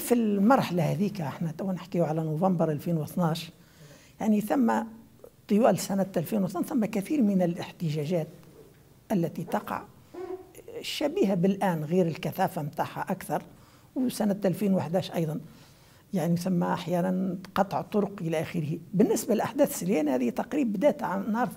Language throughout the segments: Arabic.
في المرحلة هذيك احنا تو نحكيو على نوفمبر 2012، يعني ثم طوال سنة 2012 ثم كثير من الاحتجاجات التي تقع شبيهة بالآن، غير الكثافة متاعها أكثر. وسنة 2011 أيضا يعني ثم أحيانا قطع طرق إلى آخره. بالنسبة لأحداث سليانة هذه تقريبا بدأت عن نهار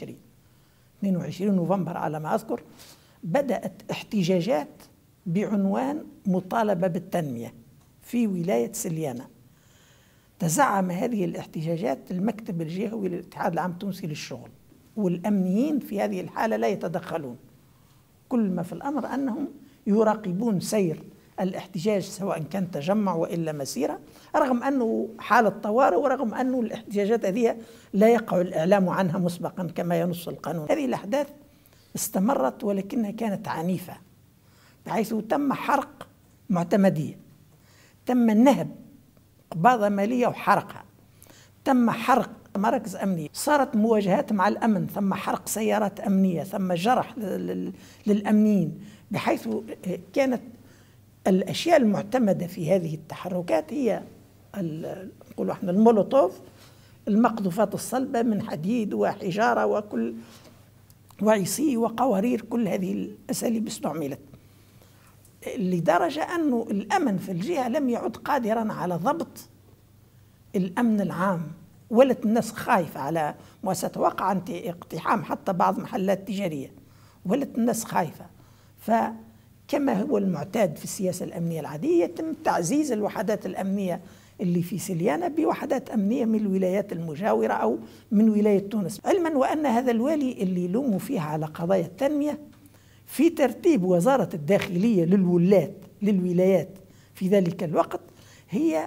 22 نوفمبر على ما أذكر، بدأت احتجاجات بعنوان مطالبة بالتنمية في ولاية سليانة. تزعم هذه الاحتجاجات المكتب الجهوي للاتحاد العام التونسي للشغل، والأمنيين في هذه الحالة لا يتدخلون، كل ما في الأمر أنهم يراقبون سير الاحتجاج سواء كان تجمع وإلا مسيرة، رغم أنه حالة طوارئ ورغم أنه الاحتجاجات هذه لا يقع الإعلام عنها مسبقا كما ينص القانون. هذه الأحداث استمرت ولكنها كانت عنيفة، بحيث تم حرق معتمدية، تم النهب قباضة مالية وحرقها، تم حرق مراكز أمنية، صارت مواجهات مع الأمن، ثم حرق سيارات أمنية، ثم جرح للأمنيين، بحيث كانت الأشياء المعتمدة في هذه التحركات هي نقولوا احنا المولوتوف، المقذوفات الصلبة من حديد وحجارة وكل وعصي وقوارير، كل هذه الأساليب استعملت، لدرجة أنه الأمن في الجهة لم يعد قادرا على ضبط الأمن العام، ولت الناس خايفة على مؤسسات، وقع اقتحام حتى بعض محلات تجارية، ولت الناس خايفة. فكما هو المعتاد في السياسة الأمنية العادية يتم تعزيز الوحدات الأمنية اللي في سليانة بوحدات أمنية من الولايات المجاورة أو من ولاية تونس، علما وأن هذا الوالي اللي لوموا فيها على قضايا التنمية في ترتيب وزارة الداخلية للولايات في ذلك الوقت هي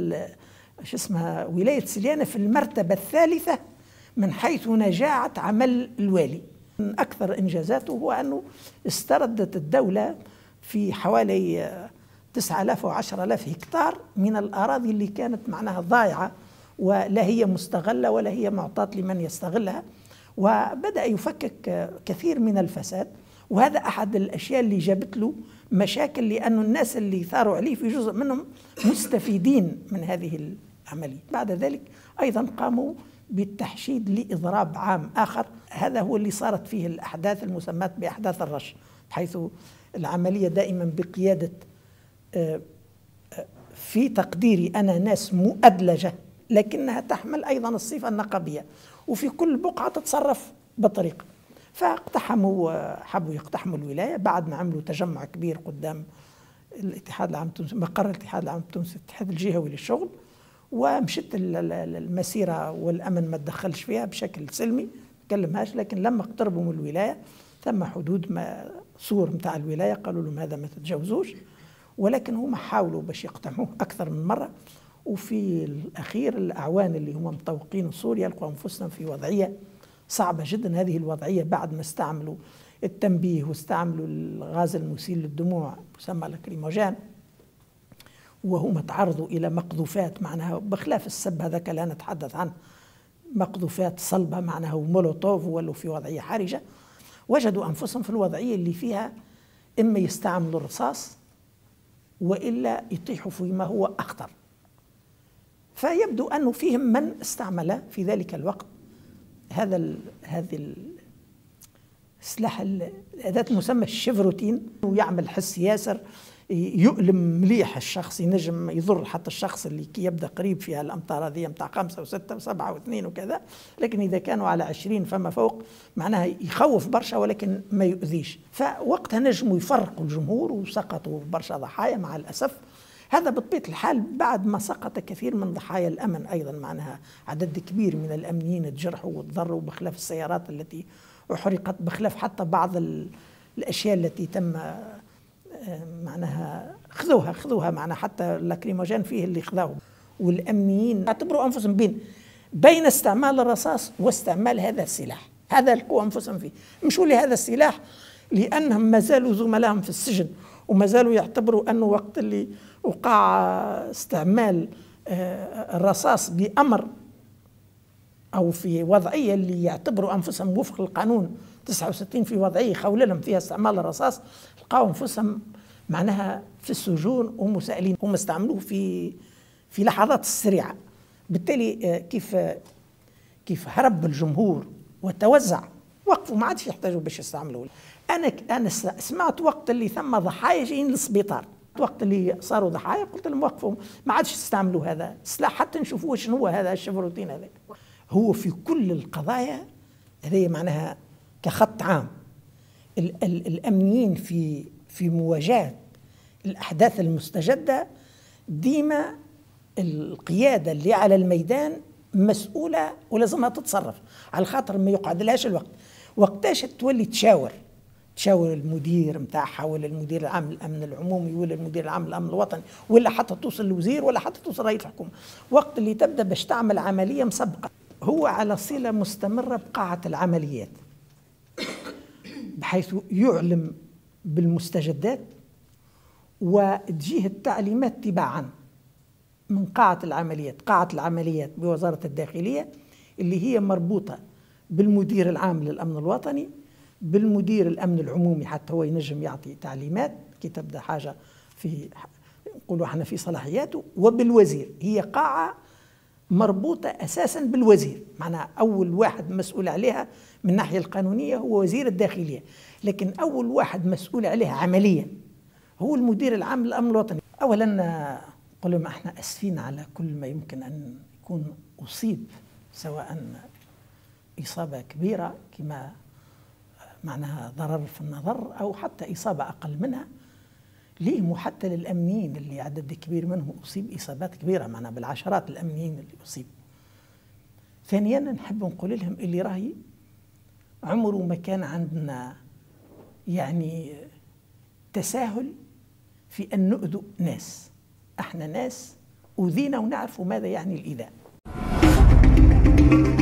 ولاية سليانة في المرتبة الثالثة من حيث نجاعة عمل الوالي. من أكثر إنجازاته هو أنه استردت الدولة في حوالي 9000 و 10000 هكتار من الأراضي اللي كانت معناها ضائعة ولا هي مستغلة ولا هي معطاة لمن يستغلها، وبدأ يفكك كثير من الفساد، وهذا أحد الأشياء اللي جابت له مشاكل، لأن الناس اللي ثاروا عليه في جزء منهم مستفيدين من هذه العملية. بعد ذلك أيضا قاموا بالتحشيد لإضراب عام آخر، هذا هو اللي صارت فيه الأحداث المسماة بأحداث الرش، بحيث العملية دائما بقيادة في تقديري أنا ناس مؤدلجة لكنها تحمل أيضا الصفة النقابية، وفي كل بقعة تتصرف بطريقة. فاقتحموا، حبوا يقتحموا الولاية بعد ما عملوا تجمع كبير قدام الاتحاد العام التونسي، مقر الاتحاد العام التونسي الاتحاد الجهوي للشغل، ومشت المسيرة والأمن ما تدخلش فيها بشكل سلمي، كلمهاش، لكن لما اقتربوا من الولاية ثم حدود ما سور متاع الولاية قالوا لهم هذا ما تتجاوزوش، ولكن هم حاولوا باش يقتحموه أكثر من مرة. وفي الأخير الأعوان اللي هم مطوقين سوريا لقوا أنفسهم في وضعية صعبة جدا. هذه الوضعية بعد ما استعملوا التنبيه واستعملوا الغاز المسيل للدموع يسمى لاكريموجين، وهم تعرضوا إلى مقذوفات معناها بخلاف السب هذاك لا نتحدث عنه، مقذوفات صلبة معناها ومولوتوف، ولو في وضعية حرجة، وجدوا أنفسهم في الوضعية اللي فيها إما يستعملوا الرصاص وإلا يطيحوا فيما هو أخطر. فيبدو أنه فيهم من استعمل في ذلك الوقت هذا السلاح، الأداة المسمى الشفروتين، ويعمل حس ياسر يؤلم مليح الشخص، ينجم يضر حتى الشخص اللي كي يبدا قريب فيها الامطار هذه متاع 5 و6 و7 و2 وكذا، لكن اذا كانوا على 20 فما فوق معناها يخوف برشا ولكن ما يؤذيش. فوقتها نجموا يفرقوا الجمهور وسقطوا برشا ضحايا مع الاسف. هذا بطبيعة الحال بعد ما سقط كثير من ضحايا الامن، ايضا معناها عدد كبير من الامنيين تجرحوا وتضروا، بخلاف السيارات التي احرقت، بخلاف حتى بعض الاشياء التي تم معناها خذوها معناها حتى اللاكريموجين فيه اللي خذوه. والامنيين اعتبروا انفسهم بين استعمال الرصاص واستعمال هذا السلاح، هذا لقوا انفسهم فيه. مشوا لهذا السلاح لانهم ما زالوا زملائهم في السجن، وما زالوا يعتبروا انه وقت اللي وقع استعمال الرصاص بامر او في وضعيه اللي يعتبروا انفسهم وفق القانون 69 في وضعيه خول لهم فيها استعمال الرصاص، لقاوا انفسهم معناها في السجون ومسائلين هم استعملوه في لحظات السريعة. بالتالي كيف هرب الجمهور وتوزع، وقفوا ما عادش يحتاجوا باش يستعملوه. أنا سمعت وقت اللي ثم ضحايا جايين للسبيطار، وقت اللي صاروا ضحايا قلت لهم وقفوا ما عادش تستعملوا هذا السلاح حتى نشوفوا شنو هو هذا الشفروتين هذا. هو في كل القضايا هذه معناها كخط عام الأمنيين في مواجهة الأحداث المستجدة ديما القيادة اللي على الميدان مسؤولة ولازمها تتصرف، على خاطر ما يقعد لهاش الوقت. وقتاش تولي تشاور المدير متاعها ولا المدير العام للأمن العمومي ولا المدير العام للأمن الوطني ولا حتى توصل الوزير ولا حتى توصل رئيس الحكومة، وقت اللي تبدأ باش تعمل عملية مسبقة. هو على صلة مستمرة بقاعة العمليات بحيث يعلم بالمستجدات وتجيه التعليمات تباعا من قاعة العمليات بوزارة الداخلية اللي هي مربوطة بالمدير العام للأمن الوطني، بالمدير الأمن العمومي حتى هو ينجم يعطي تعليمات كي تبدأ حاجة نقولوا احنا في صلاحياته، وبالوزير. هي قاعة مربوطة أساسا بالوزير، معناها أول واحد مسؤول عليها من الناحية القانونية هو وزير الداخلية، لكن أول واحد مسؤول عليها عمليا هو المدير العام للأمن الوطني. أولا نقول لهم احنا أسفين على كل ما يمكن أن يكون أصيب، سواء إصابة كبيرة كما معناها ضرر في النظر أو حتى إصابة أقل منها ليهم، وحتى للأمنيين اللي عدد كبير منهم أصيب إصابات كبيرة، معناها بالعشرات الأمنيين اللي أصيب. ثانيا نحب نقول لهم اللي راهي عمره ما كان عندنا يعني تساهل في أن نؤذوا ناس. احنا ناس أذينا ونعرف ماذا يعني الإيذاء.